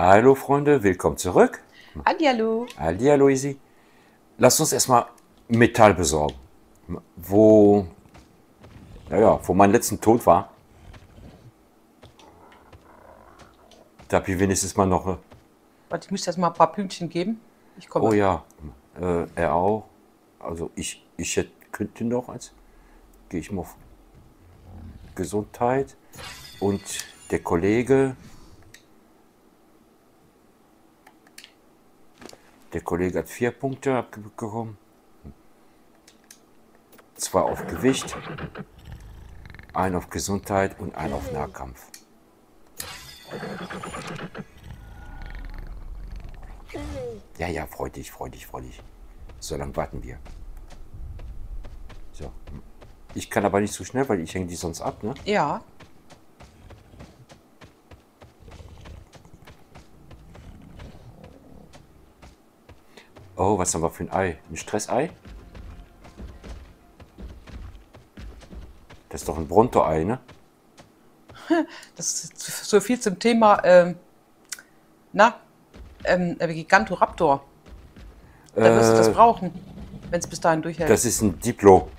Hallo Freunde, willkommen zurück. Hallihallo. Hallihallo Easy. Lasst uns erstmal Metall besorgen. Wo mein letzten Tod war, da habe ich wenigstens mal noch... Warte, ich muss jetzt mal ein paar Pünktchen geben. Ich komme. Oh ja, er auch. Also könnte noch eins. Gehe ich mal auf Gesundheit. Und der Kollege... Der Kollege hat 4 Punkte abbekommen. 2 auf Gewicht, 1 auf Gesundheit und 1 auf Nahkampf. Ja, freu dich. So lange warten wir. So. Ich kann aber nicht so schnell, weil ich hänge die sonst ab, ne? Ja. Oh, was haben wir für ein Ei? Ein Stressei? Das ist doch ein Bronto-Ei, ne? Das ist so viel zum Thema, Gigantoraptor. Da wirst du das brauchen, wenn es bis dahin durchhält. Das ist ein Diplo.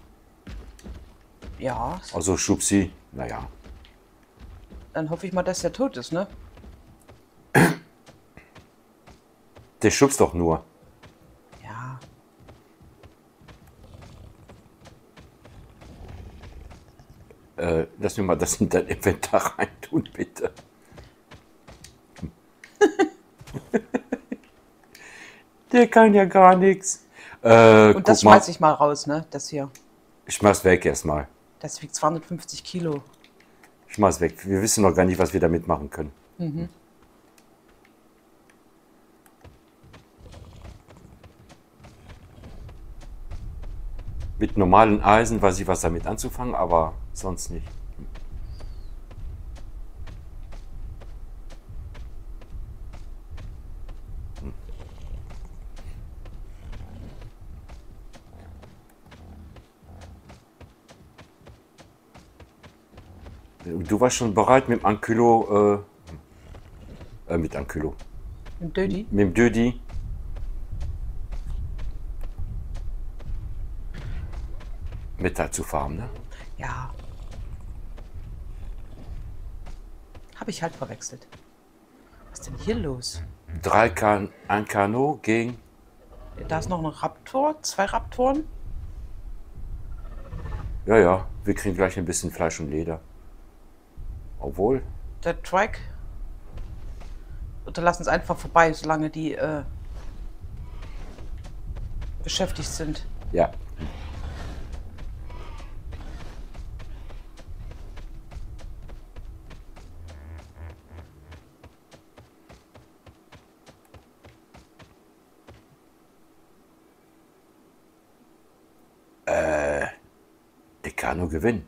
Ja, Also Schubsi, naja. dann hoffe ich mal, dass der tot ist, ne? Der schubst doch nur. Ja. Lass mir mal das in dein Inventar reintun, bitte. Der kann ja gar nichts. Und das schmeiße ich mal raus, ne? Das hier. Ich schmeiß weg erstmal. Das wiegt 250 Kilo. Ich schmeiß weg. Wir wissen noch gar nicht, was wir damit machen können. Mhm. Mit normalen Eisen weiß ich, was damit anzufangen, aber sonst nicht. Du warst schon bereit mit dem Ankylo, mit Ankylo. Mit Dödi? Mit dem Dödi. Metall zu farmen, ne? Ja. Habe ich halt verwechselt. Was ist denn hier los? 1 Kano gegen... Da ist noch ein Raptor, 2 Raptoren. Ja, wir kriegen gleich ein bisschen Fleisch und Leder. Obwohl... Der Trike. Oder lass uns einfach vorbei, solange die beschäftigt sind. Ja. Der kann nur gewinnen.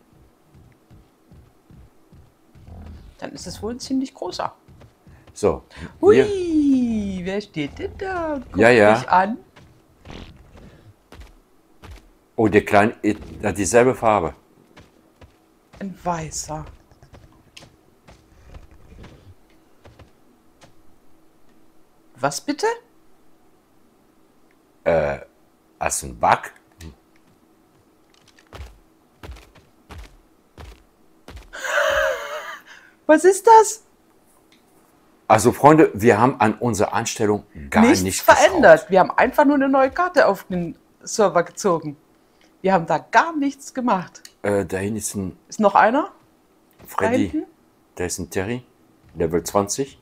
Dann ist es wohl ein ziemlich großer. So. Hui, Hier. wer steht denn da? Guck Ja. mich an. Oh, der Kleine hat dieselbe Farbe. Ein weißer. Was bitte? Hast du einen Bug? Was ist das? Also Freunde, wir haben an unserer Anstellung gar Nichts nichts verändert. geschraubt. Wir haben einfach nur eine neue Karte auf den Server gezogen. Wir haben da gar nichts gemacht. Da hinten ist ein Ist noch einer? Da Freddy. hinten? Da ist ein Terry. Level 20.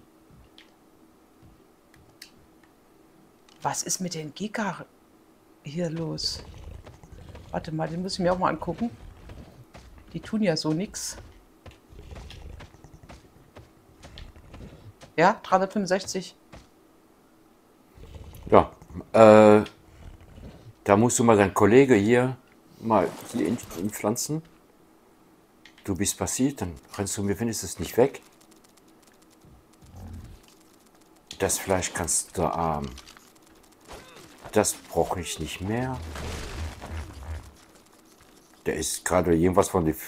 Was ist mit den Giga hier los? Warte mal, den muss ich mir auch mal angucken. Die tun ja so nix. Ja, 365. Ja. Da musst du mal deinen Kollege hier pflanzen. Du bist passiert, dann rennst du mir wenigstens nicht weg. Das Fleisch kannst du das brauche ich nicht mehr. Der ist gerade irgendwas von den...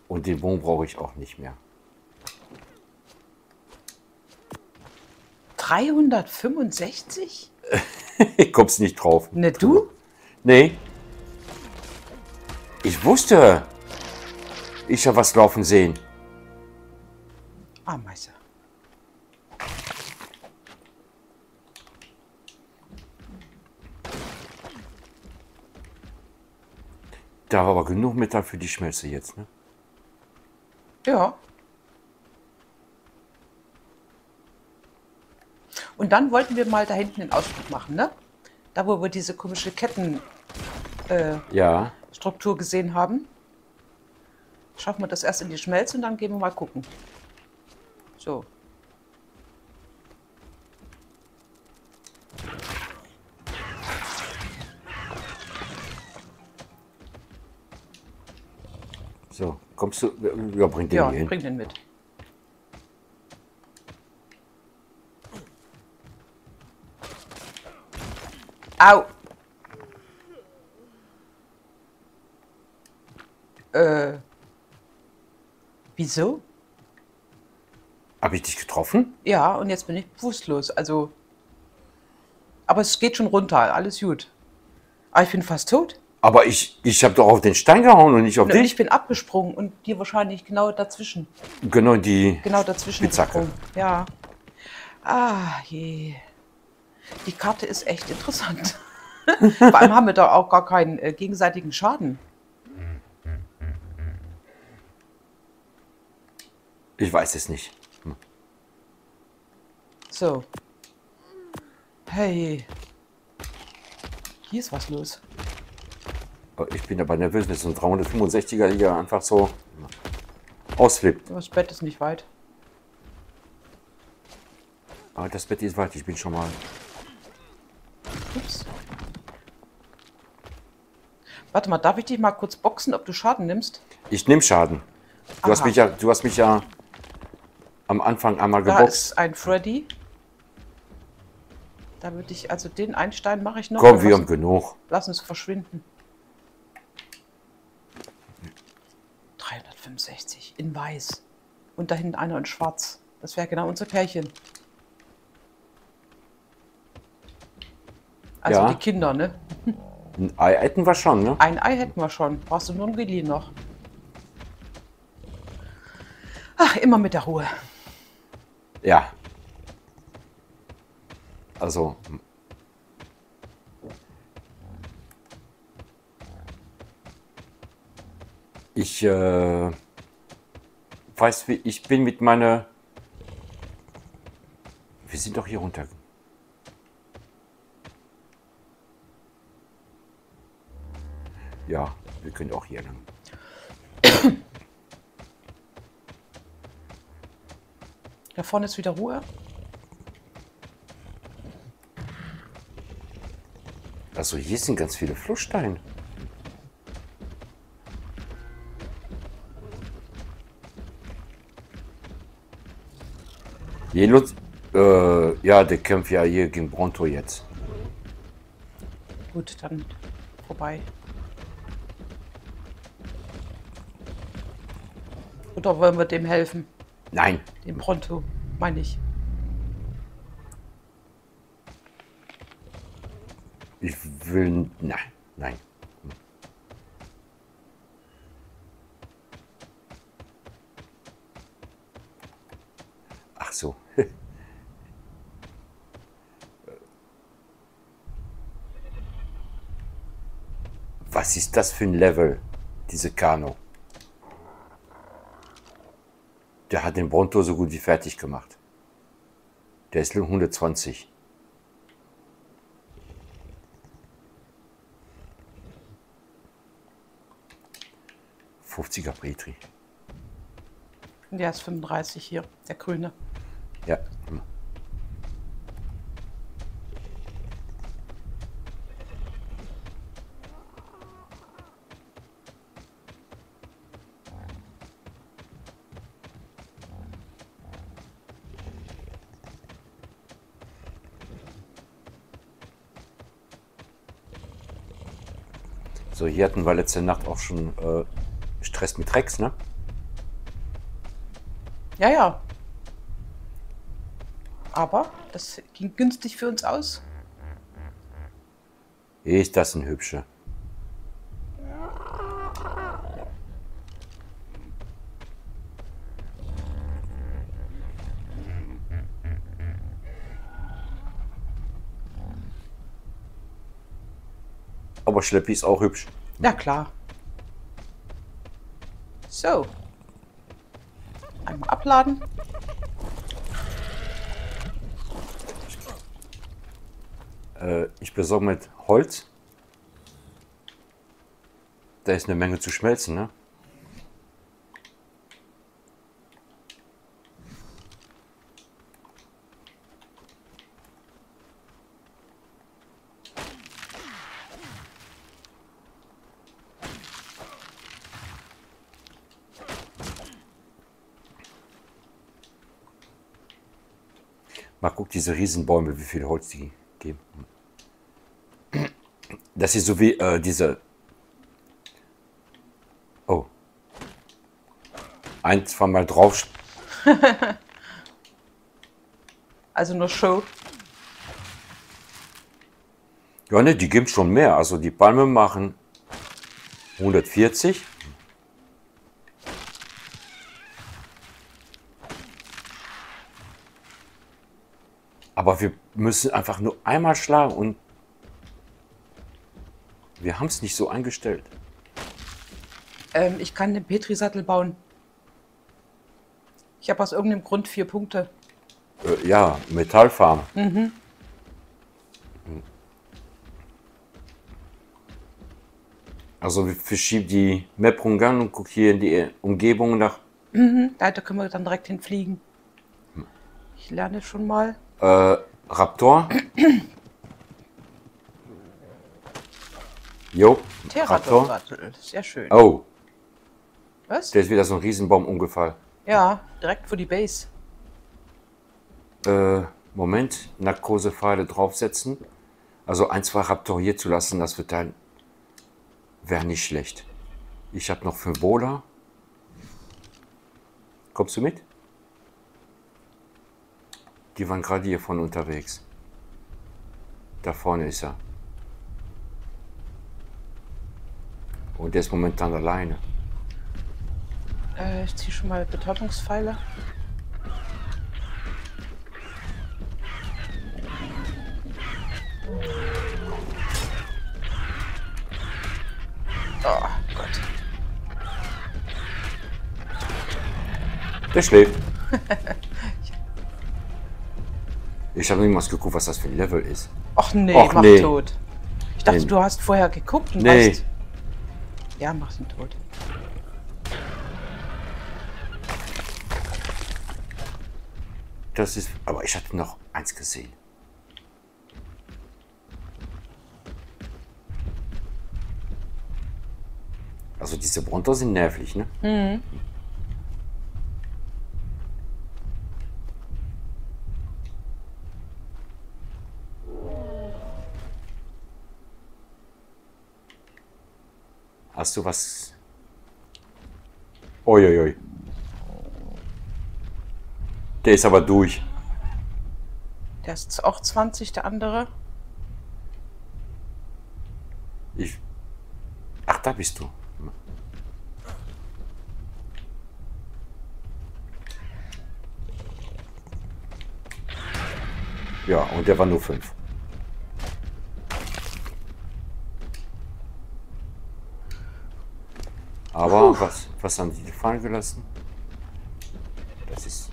Und den Bogen brauche ich auch nicht mehr. 365? Ich komm's nicht drauf. Ne, du? Nee. Ich wusste. Ich habe was laufen sehen. Ameise. Da war aber genug Metall für die Schmelze jetzt, ne? Ja. Und dann wollten wir mal da hinten den Ausflug machen, ne? Da, wo wir diese komische Ja. Kettenstruktur gesehen haben. Schaffen wir das erst in die Schmelze und dann gehen wir mal gucken. So. So, kommst du? Ja, bring den Ja, hier hin. bring den mit. Au! Wieso? Habe ich dich getroffen? Ja, und jetzt bin ich bewusstlos. Also. Aber es geht schon runter, alles gut. Aber ich bin fast tot. Aber ich habe doch auf den Stein gehauen und nicht auf Und dich. ich bin abgesprungen und dir wahrscheinlich genau dazwischen. Genau, die Genau dazwischen Spitzhacke. gesprungen. Ja. Ah, je. Die Karte ist echt interessant. Vor allem haben wir da auch gar keinen gegenseitigen Schaden. Ich weiß es nicht. So. Hey. Hier ist was los. Aber ich bin aber nervös, wenn so ein 365er hier einfach so ausflippt. Das Bett ist nicht weit. Aber das Bett ist weit, ich bin schon mal. Ups. Warte mal, darf ich dich mal kurz boxen, ob du Schaden nimmst? Ich nehme Schaden. Du hast, Aha. du hast mich ja am Anfang einmal Da geboxt. ist ein Freddy. Da würde ich, also den Einstein mache ich noch. Komm, Dann wir haben genug. lassen es verschwinden. 365 in weiß. Und da hinten einer in schwarz. Das wäre genau unser Pärchen. Also Ja. die Kinder, ne? Ein Ei hätten wir schon, ne? Ein Ei hätten wir schon. Brauchst du nur ein Willi noch. Ach, immer mit der Ruhe. Ja. Also. Ich weiß, wie ich bin mit meiner. Wir sind doch hier runter. Ja, wir können auch hier lang. Da vorne ist wieder Ruhe. Also hier sind ganz viele Flusssteine. Jelutz, ja, der kämpft ja hier gegen Bronto jetzt. Gut, dann vorbei. Oder wollen wir dem helfen? Nein, Dem Pronto, meine ich. ich will, nein, nein. Ach so. Was ist das für ein Level, diese Kano? Der hat den Bronto so gut wie fertig gemacht. Der ist 120. er Petri. Der ist 35 hier, der Grüne. Ja. So, hier hatten wir letzte Nacht auch schon Stress mit Rex, ne? Ja, ja. Aber das ging günstig für uns aus. Ist das ein hübscher? Aber Schleppi ist auch hübsch. Ja, klar. So. Einmal abladen. Ich besorge mit Holz. Da ist eine Menge zu schmelzen, ne? Mal guck, diese Riesenbäume, wie viel Holz die geben. Das ist so wie diese... Oh. Ein, zweimal drauf. Also nur Show. Ja, ne, die geben schon mehr. Also die Palmen machen 140. Aber wir müssen einfach nur einmal schlagen und wir haben es nicht so eingestellt. Ich kann den Petri-Sattel bauen. Ich habe aus irgendeinem Grund 4 Punkte. Ja, Metallfarm. Also wir verschieben die Map rumgang und gucken hier in die Umgebung nach Da können wir dann direkt hinfliegen. Ich lerne schon mal. Raptor. Jo, Raptor. Pterodactyl. Sehr schön. Oh, Was? da ist wieder so ein Riesenbaum umgefallen. Ja, direkt vor die Base. Moment, Narkosepfeile draufsetzen. Also ein, zwei Raptor hier zu lassen, das wird dann... Wäre nicht schlecht. Ich habe noch 5 Bola. Kommst du mit? Die waren gerade hier von unterwegs. Da vorne ist er. Und der ist momentan alleine. Ich ziehe schon mal Betäubungspfeile. Oh Gott. Der schläft. Ich habe niemals geguckt, was das für ein Level ist. Och nee, Och, mach nee. tot. Ich dachte, Nee. du hast vorher geguckt und Nee. weißt. Ja, mach ihn tot. Das ist... Aber ich hatte noch eins gesehen. Also diese Bronto sind nervig, ne? Hast du was? Uiuiui. Der ist aber durch. Der ist auch 20, der andere. Ich... Ach, da bist du. Ja, und der war nur 5. Aber was haben die fallen gelassen? Das ist...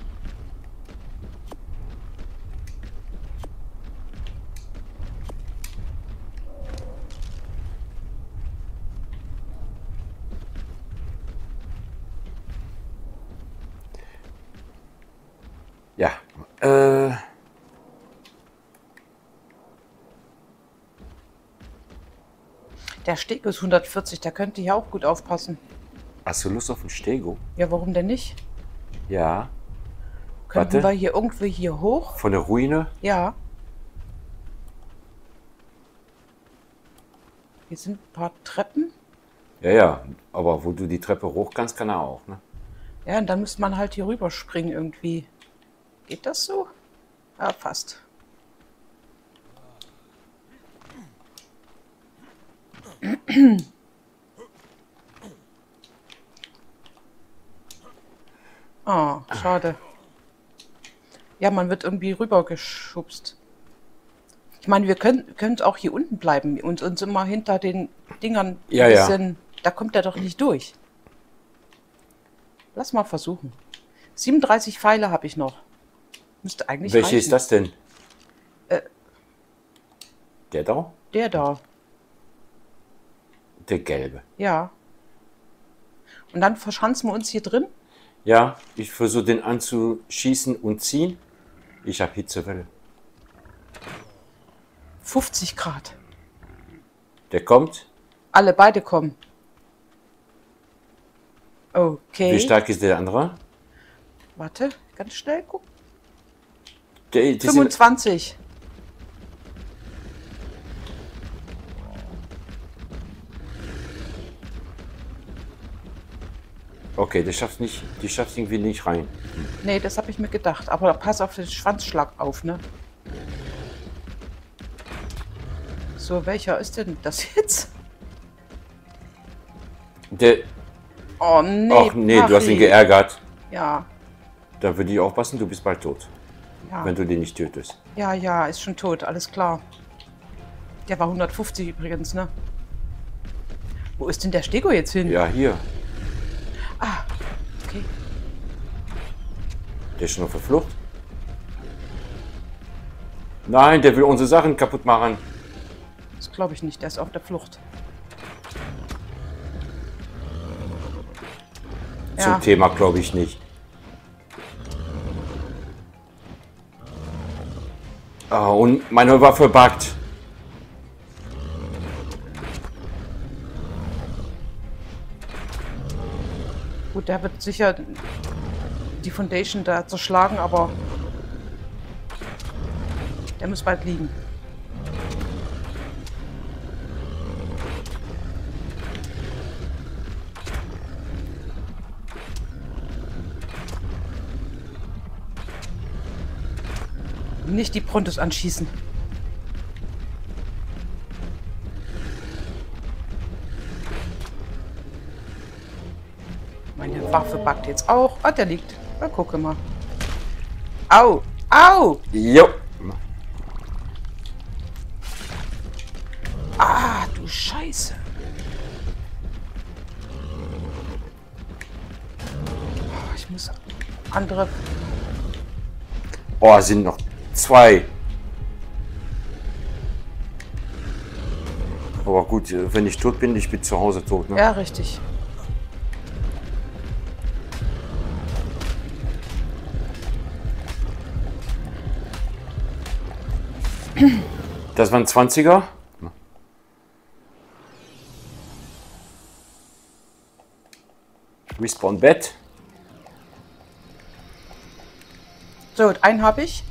Ja, Der Steg ist 140, der könnte hier auch gut aufpassen. hast du Lust auf ein Stego? Ja, warum denn nicht? Ja. Könnten Warte. wir hier irgendwie hier hoch? Von der Ruine? Ja. Hier sind ein paar Treppen. Ja, ja. Aber wo du die Treppe hoch kannst, kann er auch, ne? Ja, und dann müsste man halt hier rüberspringen irgendwie. Geht das so? Ja, fast. Oh, schade. Ja, man wird irgendwie rübergeschubst. Ich meine, wir können auch hier unten bleiben und uns immer hinter den Dingern ein Ja, ja. bisschen... Da kommt er doch nicht durch. Lass mal versuchen. 37 Pfeile habe ich noch. Müsste eigentlich Welche reichen. ist das denn? Äh. Der da? Der da. Der gelbe. Ja. Und dann verschanzen wir uns hier drin. Ja, ich versuche den anzuschießen und ziehen. Ich habe Hitzewelle. 50 Grad. Der kommt. Beide kommen. Wie Okay. stark ist der andere? Warte, ganz schnell gucken. Die sind, 25. okay, der schafft nicht, die schafft irgendwie nicht rein. Nee, das habe ich mir gedacht. Aber pass auf den Schwanzschlag auf, ne? So, welcher ist denn das jetzt? Der, Oh, nee. ach nee, du hast ihn Pari. geärgert. Ja, Da würde ich aufpassen, du bist bald tot, ja. wenn du den nicht tötest. Ja, ja, ist schon tot, alles klar. Der war 150 übrigens, ne? Wo ist denn der Stego jetzt hin? Ja, hier. Ah, okay. Der ist schon auf der Flucht. Nein, der will unsere Sachen kaputt machen. Das glaube ich nicht, der ist auf der Flucht. Zum Ja, Thema glaube ich nicht. Ah, und meine Waffe buggt. gut, der wird sicher die Foundation da zerschlagen, aber der muss bald liegen. Nicht die Prontos anschießen. Meine Waffe backt jetzt auch. Ah, der liegt. Na, gucke mal. Au! Au! Jo. Ah, du Scheiße. Oh, ich muss andere... Oh, sind noch zwei. Aber gut, wenn ich tot bin, ich bin zu Hause tot. Ne? Ja, richtig. Das waren 20er. Respawn Bett. So, einen habe ich.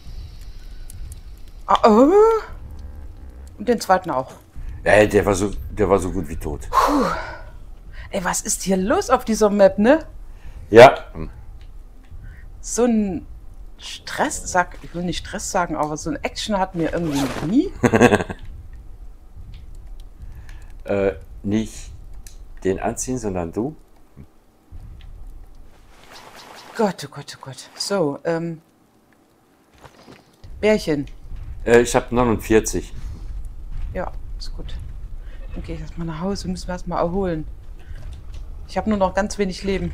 Ah, oh. Und den zweiten auch. Der war so gut wie tot. Ey, was ist hier los auf dieser Map, ne? Ja. So ein Stress, ich will nicht Stress sagen, aber so ein Action hatten wir irgendwie noch nie. Nicht den anziehen, sondern du. Gott, oh Gott, oh Gott. So, Bärchen. Ich habe 49. Ja, ist gut. Dann gehe ich erstmal nach Hause, müssen wir erstmal erholen. Ich habe nur noch ganz wenig Leben.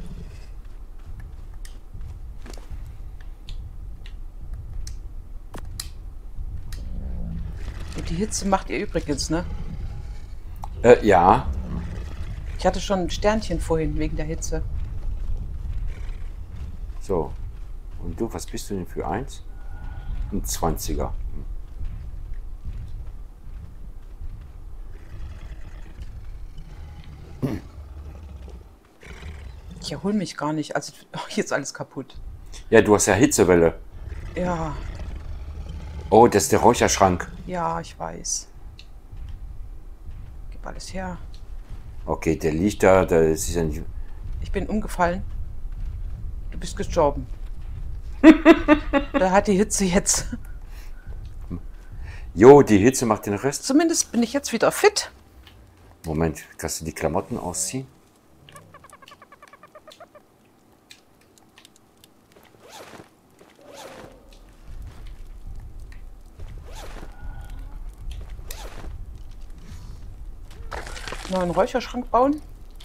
Und die Hitze macht ihr übrigens, ne? Ja. Ich hatte schon ein Sternchen vorhin wegen der Hitze. So. Und du, was bist du denn für eins? Ein 20er. Ich erhole mich gar nicht. Also, oh, hier ist alles kaputt. Ja, du hast ja Hitzewelle. Ja, Oh, das ist der Räucherschrank. ja, ich weiß. Gib alles her. Okay, der liegt da. Da ist ja nicht. Ich bin umgefallen. bist gestorben. Da hat die Hitze jetzt. Jo, die Hitze macht den Rest. Zumindest bin ich jetzt wieder fit. Moment, kannst du die Klamotten ausziehen? Neuen Räucherschrank bauen.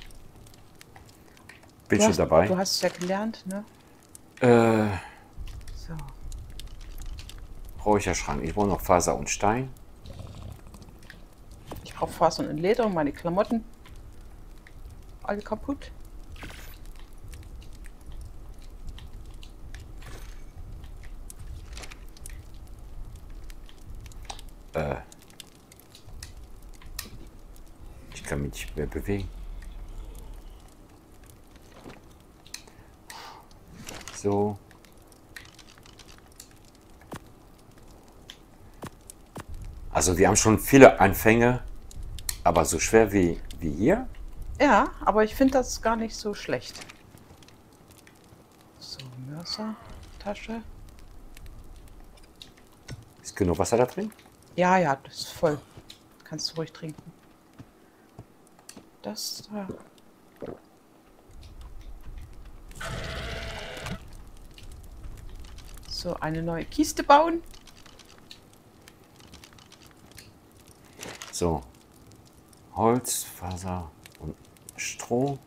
Bin schon dabei. Du hast es ja gelernt, ne? Äh, So. Räucherschrank. Ich brauche noch Faser und Stein. Ich brauche Fasern und Leder und meine Klamotten. Alle kaputt. Ich kann mich nicht mehr bewegen. So. Also wir haben schon viele Anfänge, aber so schwer wie hier? Ja, aber ich finde das gar nicht so schlecht. So, Mörsertasche. Ist genug Wasser da drin? Ja, ja, das ist voll. Kannst du ruhig trinken. Das da. So, eine neue Kiste bauen. So. Holz, Faser und Stroh.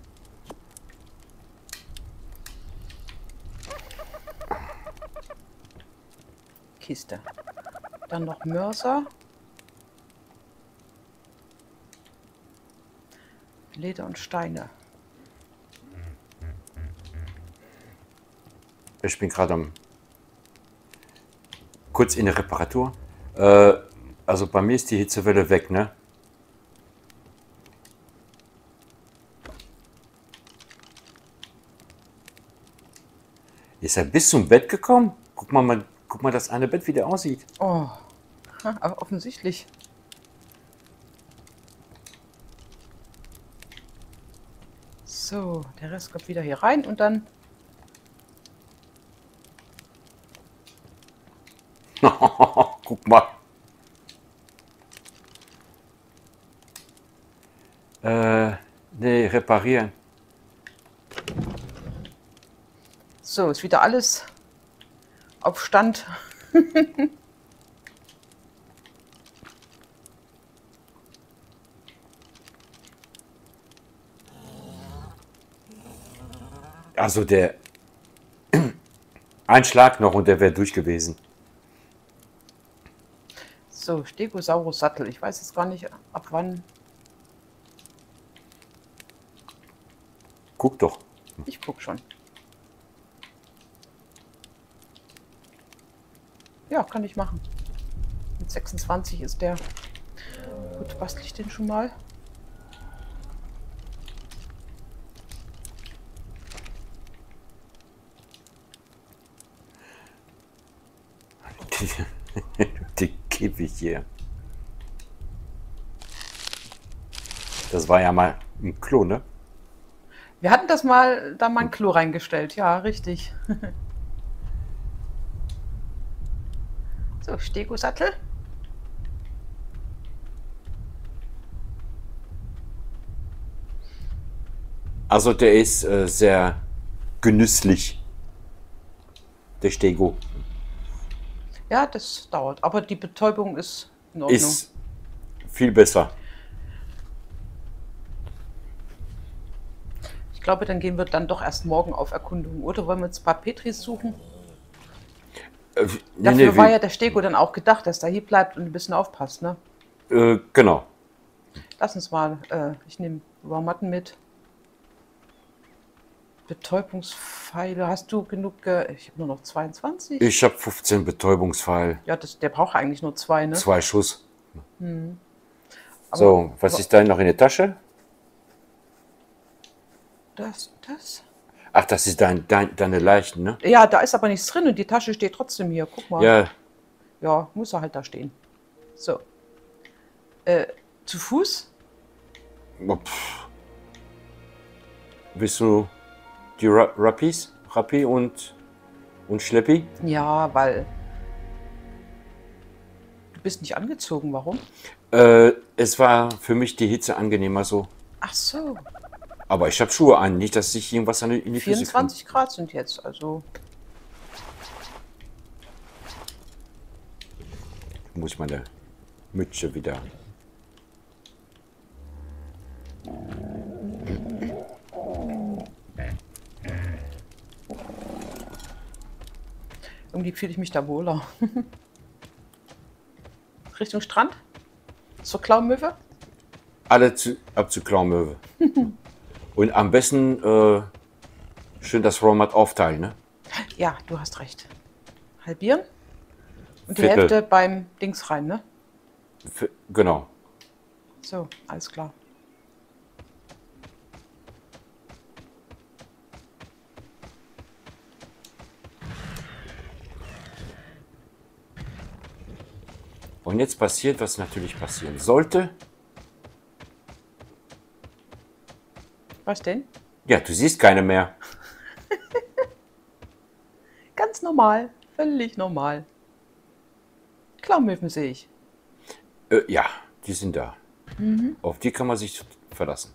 Kiste. Dann noch Mörser. Leder und Steine. Ich bin gerade kurz in der Reparatur. Also bei mir ist die Hitzewelle weg, ne? Ist er bis zum Bett gekommen? Guck mal, das eine Bett, wie der aussieht. Oh, aber offensichtlich. So, der Rest kommt wieder hier rein und dann Guck mal. Nee, reparieren. so ist wieder alles auf Stand. Also der ein Schlag noch und der wäre durch gewesen. So, Stegosaurus Sattel. Ich weiß jetzt gar nicht, ab wann. Guck doch. Ich guck schon. Ja, kann ich machen. Mit 26 ist der. Gut, bastel ich den schon mal. Die Käfig hier. Das war ja mal ein Klo, ne? Wir hatten das mal, da mal ein Klo reingestellt. Ja, richtig. So, Stego-Sattel. Also der ist sehr genüsslich. Der Stego. Ja, das dauert. Aber die Betäubung ist in Ordnung. Ist viel besser. Ich glaube, dann gehen wir dann doch erst morgen auf Erkundung. Oder wollen wir uns ein paar Petris suchen? Dafür war ja der Stego dann auch gedacht, dass er hier bleibt und ein bisschen aufpasst, ne? Genau. Lass uns mal, ich nehme Warmatten mit. Betäubungspfeile, hast du genug? Ich habe nur noch 22. Ich habe 15 Betäubungspfeil. Ja, der braucht eigentlich nur 2, ne? 2 Schuss. Aber- So, was ist da noch in der Tasche? Das? Ach, das ist deine Leichen, ne? Ja, da ist aber nichts drin und die Tasche steht trotzdem hier. Guck mal. Ja, Ja, muss er halt da stehen. So. Zu Fuß? Willst du die Rappies Rappi und Schleppi? Ja, weil du bist nicht angezogen. Warum? Es war für mich die Hitze angenehmer so. Ach so, Aber ich habe Schuhe an, nicht, dass ich irgendwas in die Füße kriege. 24 Grad sind jetzt. Also, Muss ich meine Mütze wieder. irgendwie fühle ich mich da wohler. Richtung Strand? Zur Klaumöwe? Ab zu Klaumöwe. Und am besten schön das Rohrmatt aufteilen, ne? Ja, du hast recht. Halbieren? Und die Viertel. Hälfte beim Dings rein, ne? Genau. So, alles klar. Und jetzt passiert, was natürlich passieren sollte. Was denn? Ja, du siehst keine mehr. Ganz normal. Völlig normal. Klaumöwen sehe ich. Ja, die sind da. Auf die kann man sich verlassen.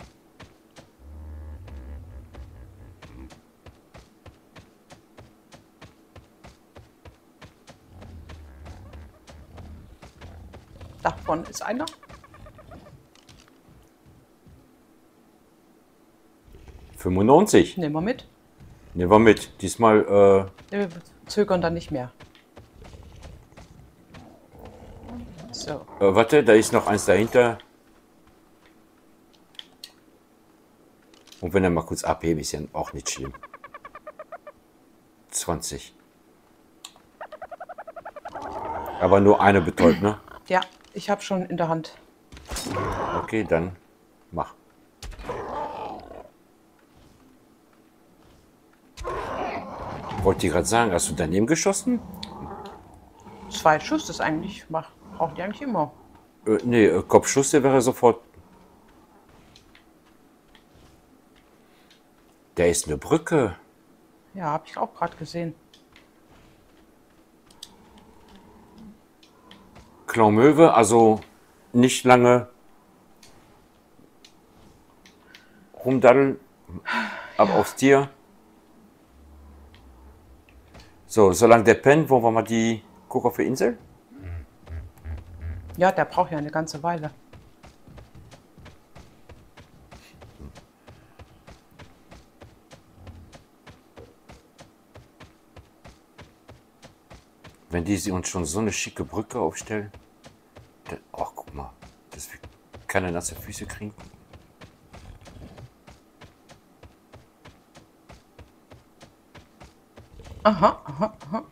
Davon ist einer. »95«. Nehmen wir mit. Nehmen wir mit. Diesmal, Wir zögern dann nicht mehr. So. warte, da ist noch eins dahinter. Und wenn er mal kurz abhebe, ist ja auch nicht schlimm. 20. Aber nur eine betäubt, ne? Ja, ich habe schon in der Hand. Okay, dann mach. Wollte ich gerade sagen, hast du daneben geschossen? 2 Schuss ist eigentlich, braucht die eigentlich immer. Nee, Kopfschuss, der wäre sofort. Der ist eine Brücke. Ja, habe ich auch gerade gesehen. Klaumöwe, also nicht lange rumdaddeln, ab aufs Tier. So, solange der pennt, wo wir mal die gucken auf die Insel? Ja, der braucht ja eine ganze Weile. Wenn die sie uns schon so eine schicke Brücke aufstellen. Ach, guck mal, dass wir keine nasse Füße kriegen. Aha, aha, aha.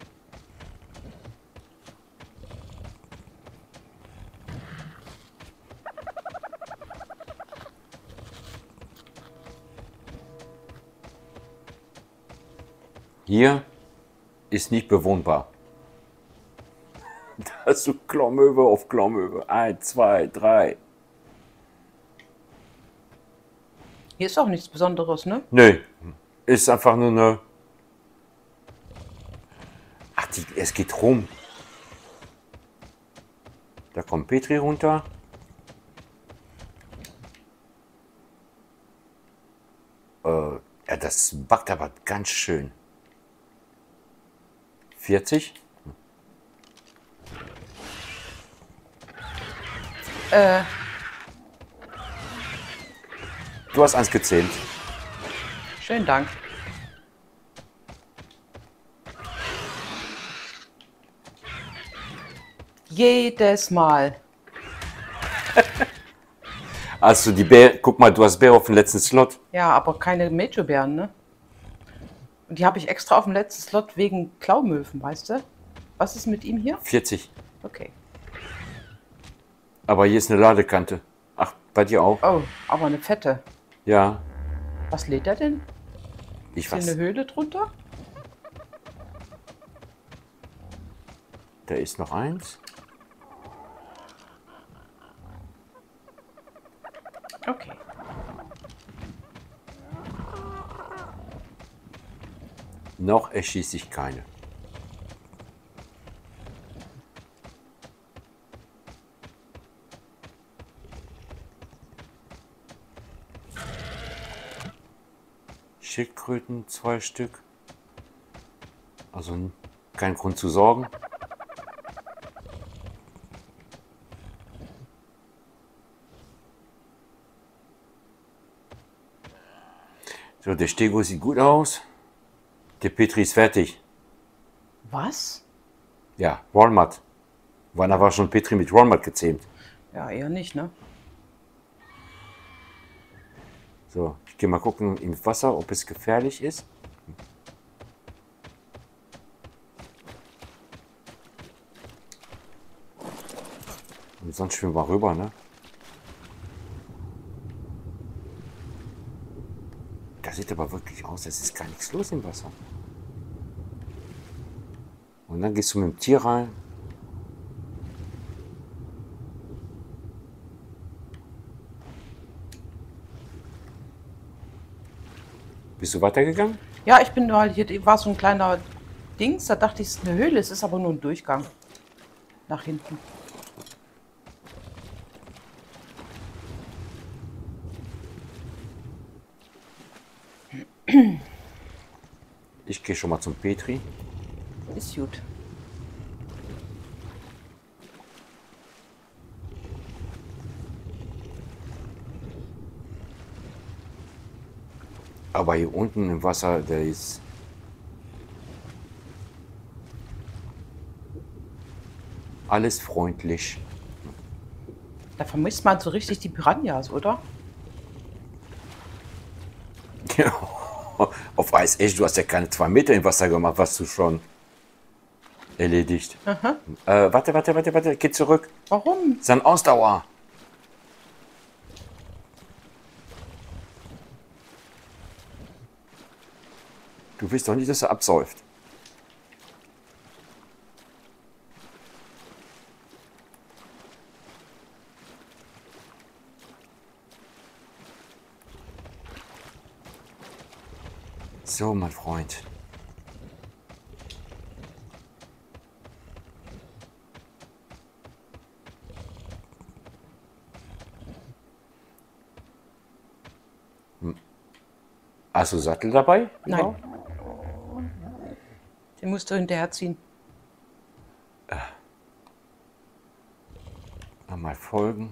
Hier ist nicht bewohnbar. Da hast du Klaumöwe auf Klaumöwe. 1, 2, 3. Hier ist auch nichts Besonderes, ne? Nö, ist einfach nur eine. Ach, es geht rum. Da kommt Petri runter. Ja, das backt aber ganz schön. 40? Du hast eins gezählt. Schönen Dank. Jedes Mal. Also die Bär, guck mal, du hast Bär auf dem letzten Slot. Ja, aber keine Major-Bären, ne? Und die habe ich extra auf dem letzten Slot wegen Klaumöwen, weißt du? Was ist mit ihm hier? 40. Okay. Aber hier ist eine Ladekante. Ach, bei dir auch? Oh, aber eine fette. Ja, Was lädt er denn? ich Ist hier weiß. eine Höhle drunter? Da ist noch eins. Noch erschieße ich keine. Schildkröten 2 Stück. Also kein Grund zu sorgen. So, der Stego sieht gut aus. Der Petri ist fertig. Was? Ja, Walmart. Wann war schon Petri mit Walmart gezähmt? Ja, eher nicht, ne? So, ich gehe mal gucken im Wasser, ob es gefährlich ist. Und sonst schwimmen wir rüber, ne? Das sieht aber wirklich aus, es ist gar nichts los im Wasser. Und dann gehst du mit dem Tier rein. Bist du weitergegangen? Ja, ich bin nur halt hier, war so ein kleiner Dings, da dachte ich, es ist eine Höhle, es ist aber nur ein Durchgang nach hinten. Ich gehe schon mal zum Petri. Ist gut. Aber hier unten im Wasser, der ist... alles freundlich. Da vermisst man so richtig die Piranhas, oder? Auf Eis, echt, du hast ja keine 2 Meter im Wasser gemacht, was du schon erledigt. Warte, geh zurück. Warum? Das ist ein Ausdauer. Du willst doch nicht, dass er absäuft. So, mein Freund. Hast du Sattel dabei? Nein. Den musst du hinterherziehen. Mal folgen.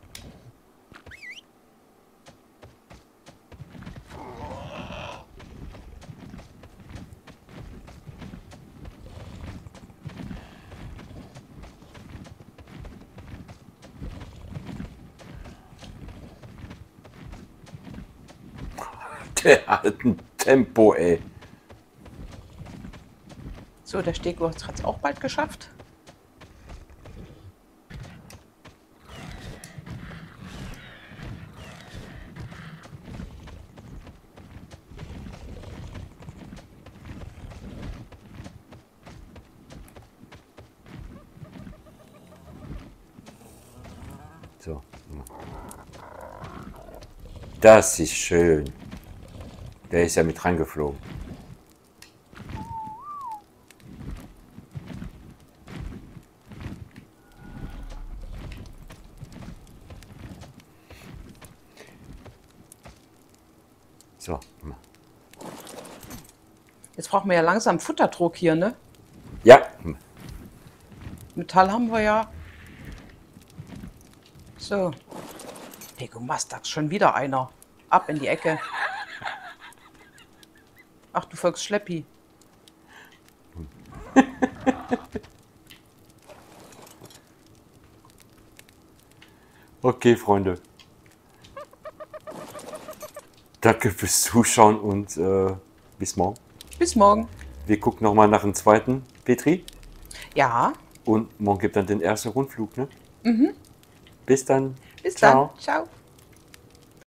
Der hat ein Tempo, ey. So, der Stego hat es auch bald geschafft. So. Das ist schön. Der ist ja mit reingeflogen. So. Jetzt brauchen wir ja langsam Futterdruck hier, ne? Ja. Metall haben wir ja. So. Lego Mastax, schon wieder einer. Ab in die Ecke. Ach, du folgst Schleppi. Okay, Freunde. Danke fürs Zuschauen und bis morgen. Bis morgen. Wir gucken nochmal nach dem zweiten Petri. Ja. Und morgen gibt dann den ersten Rundflug, ne? Bis dann. Bis Ciao. dann. Ciao.